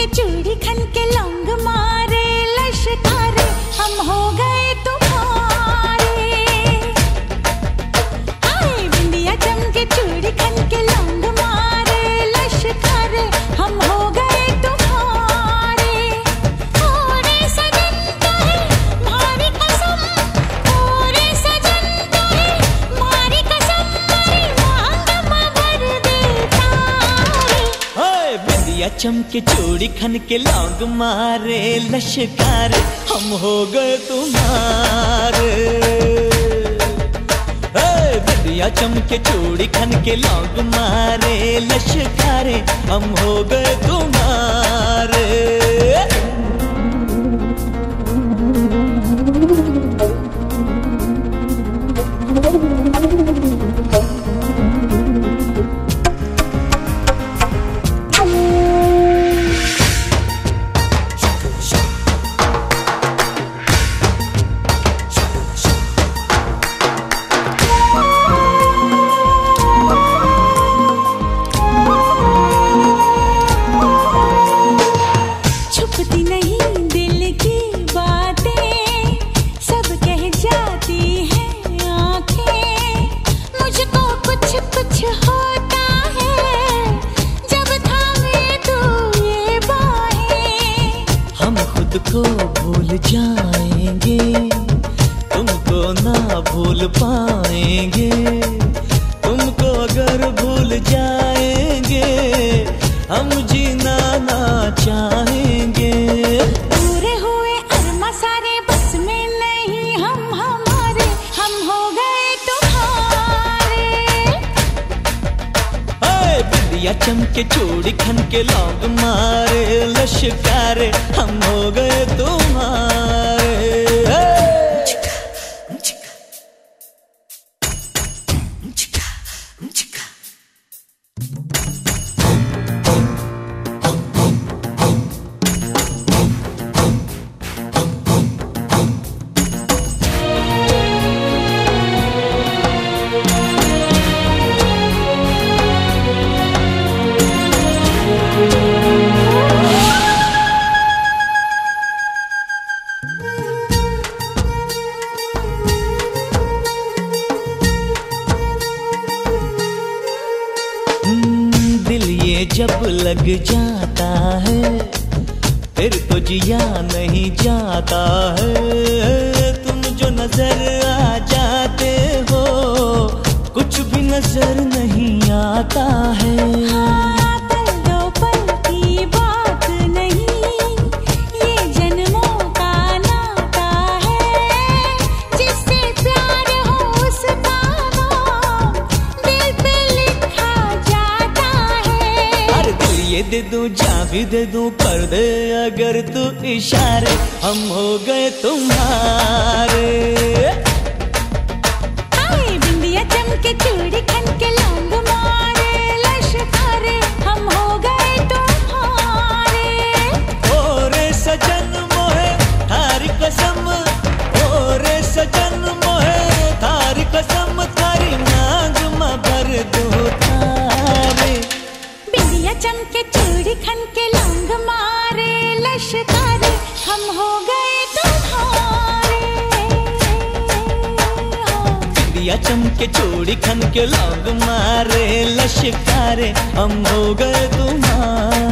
के चूड़ी खन के लौंग मारे लश्कारे हम हो गए तुम्हारे। हाय बिंदिया चमके चूड़ी खन के लौंग मारे लश्कारे हम हो गए तुम्हारे। ओरे सजन तो है मारी कसम, ओरे सजन तो है मारी कसम, मारी मांग भर देता रे। हाय बिंदिया चमके चूड़ी खन के लौंग मारे लश्कारे हम हो गए तुम्हारे। बिंदिया चमके चूड़ी खन के लौंग मारे लश्कारे हम हो गए तुम्हारे। छुपती नहीं दिल की बातें, सब कह जाती हैं आंखें। मुझको कुछ कुछ होता है जब थामे तू ये बाहें। हम खुद को भूल जाएंगे, तुमको ना भूल पाएंगे। तुमको अगर भूल जाएंगे हम जीना ना चाहेंगे। पूरे हुए अरमा सारे बस में नहीं हम हमारे, हम हो गए तुम्हारे। हाय बिंदिया चमके चूड़ी खन के लौंग मारे लश्कारे हम हो गए तुम्हारे। दिल ये जब लग जाता है फिर तो जिया नहीं जाता है। तुम जो नजर आ जाते हो कुछ भी नजर नहीं आता है। हाँ, पल दो पल की बात नहीं, ये जन्मों का नाता है। जिससे प्यार हो उसका नाम दिल पे लिखा जाता है। अरे दिल ये दे दूं जा भी दे दूं कर दे अगर तू इशारे हम हो गए तुम्हारे। हाय बिंदिया चमके चूड़ी खन के लौंग मारे लश्कारे हम हो गए तुम्हारे। ओरे सजन मोहे थारी कसम, ओरे सजन मोहे थारी कसम, थारी मांग में भर दो तारे। बिंदिया चमके चूड़ी खन के लौंग मारे लश्कारे हम हो गए तुम्हारे। बिंदिया चमके चूड़ी खन के लौंग मारे लश्कारे हम हो गए तुम्हारे।